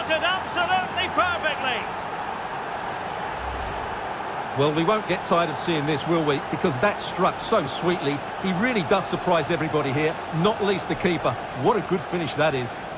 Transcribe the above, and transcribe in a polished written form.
does it absolutely perfectly. Well, we won't get tired of seeing this, will we? Because that struck so sweetly. He really does surprise everybody here, not least the keeper. What a good finish that is.